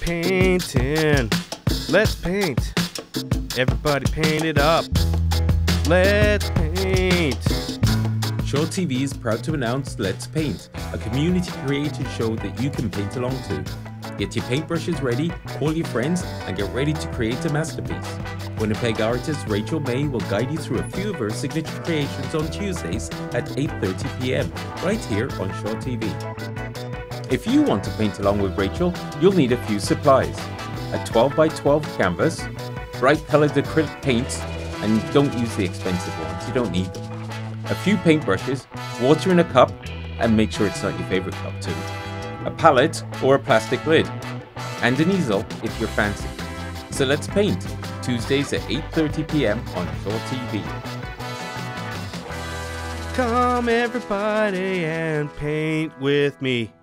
painting. Let's paint. Everybody paint it up. Let's paint. Shaw TV is proud to announce Let's Paint, a community created show that you can paint along to. Get your paintbrushes ready, call your friends, and get ready to create a masterpiece. Winnipeg artist Rachel May will guide you through a few of her signature creations on Tuesdays at 8:30 p.m. right here on Shaw TV. If you want to paint along with Rachel, you'll need a few supplies: a 12x12 canvas, bright coloured acrylic paints, and don't use the expensive ones, you don't need them. A few paintbrushes, water in a cup, and make sure it's not your favourite cup too. A palette or a plastic lid, and an easel if you're fancy. So let's paint, Tuesdays at 8:30 p.m. on Shaw TV. Come everybody and paint with me.